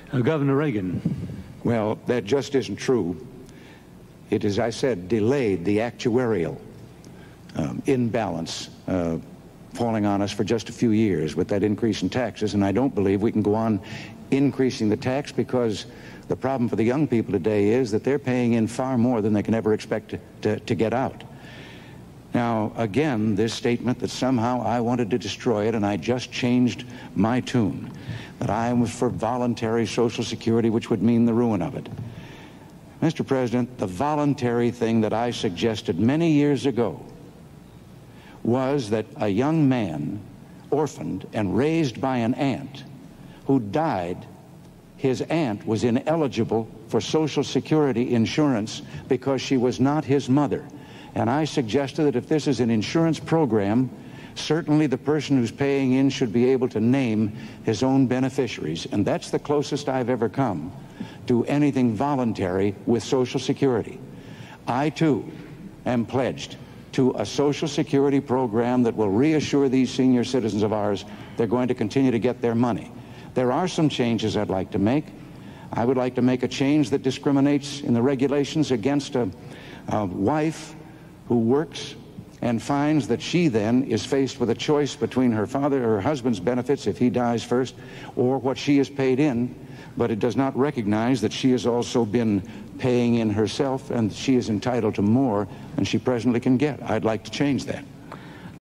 Governor Reagan. Well, that just isn't true. It, as I said, delayed the actuarial imbalance falling on us for just a few years with that increase in taxes, and I don't believe we can go on increasing the tax, because the problem for the young people today is that they're paying in far more than they can ever expect to get out. Now, again, this statement that somehow I wanted to destroy it and I just changed my tune, that I was for voluntary Social Security, which would mean the ruin of it. Mr. President, the voluntary thing that I suggested many years ago was that a young man, orphaned and raised by an aunt, who died, his aunt was ineligible for Social Security insurance because she was not his mother. And I suggested that if this is an insurance program, certainly the person who's paying in should be able to name his own beneficiaries. And that's the closest I've ever come to anything voluntary with Social Security. I, too, am pledged to a Social Security program that will reassure these senior citizens of ours they're going to continue to get their money. There are some changes I'd like to make. I would like to make a change that discriminates in the regulations against a wife who works and finds that she then is faced with a choice between her father or her husband's benefits if he dies first, or what she has paid in, but it does not recognize that she has also been paying in herself and she is entitled to more than she presently can get. I'd like to change that.